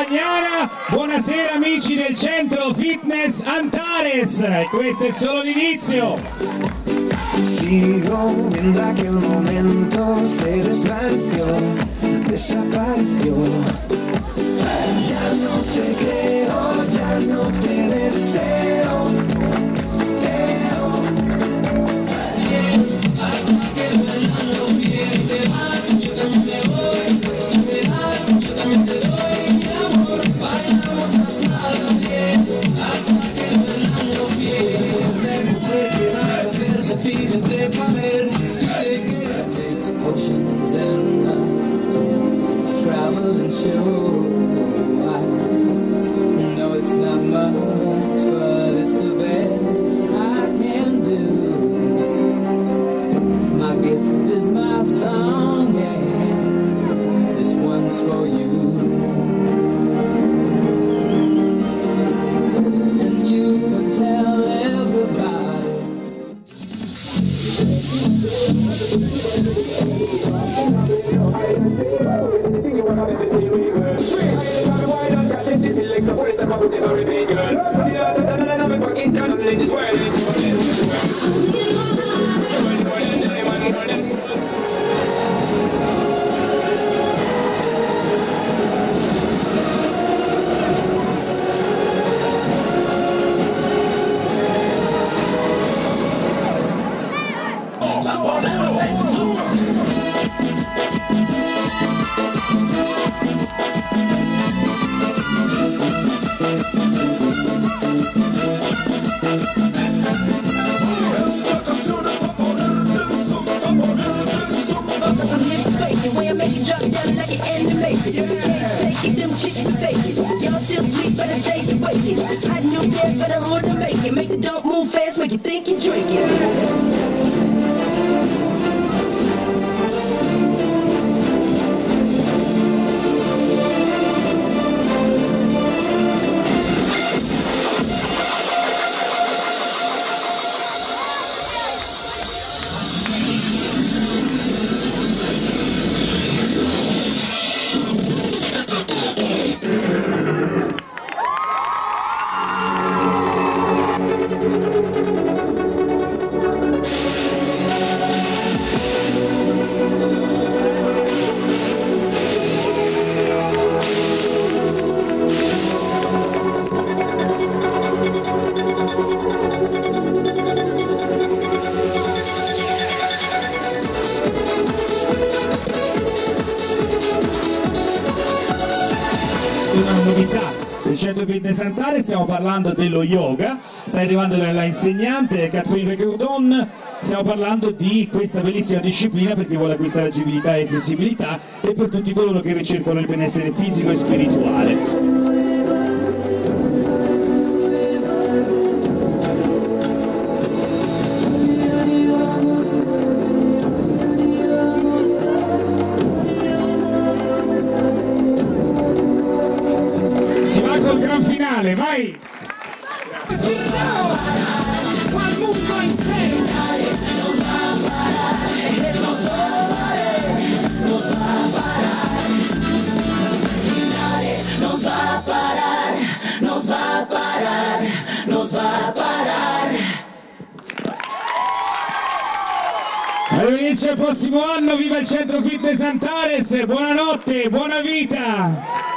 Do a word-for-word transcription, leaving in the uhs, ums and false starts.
Fagnana, buonasera amici del centro fitness Antares, questo è solo l'inizio. Sigo viendo aquel momento, se desvaneció, desapareció. Ya no te creo, ya no te deseo, pero hasta que vuelan los pies te vas, yo también me voy. Si me das, yo también te doy mi amor. Bailamos hasta las diez, hasta que vuelan los pies. ¿De qué vas a ver? Defínete pa' ver si te quedas. Six oceans and I travel and show. I know it's not much, but it's the best I can do. My gift is my song, and this one's for you. And you can tell everybody. Make you think you drink it. Una novità del centro fitness Antares, stiamo parlando dello yoga, sta arrivando la insegnante Catherine Recordon, stiamo parlando di questa bellissima disciplina per chi vuole acquistare agilità e flessibilità e per tutti coloro che ricercano il benessere fisico e spirituale. Si va col gran finale, vai! Al mondo intero! Nos va a parar, nos va a parar, nos va a parar, nos va a parar, nos va a parar, nos va a parar. Arrivederci al prossimo anno, viva il centro fitness Antares, buonanotte, buona vita!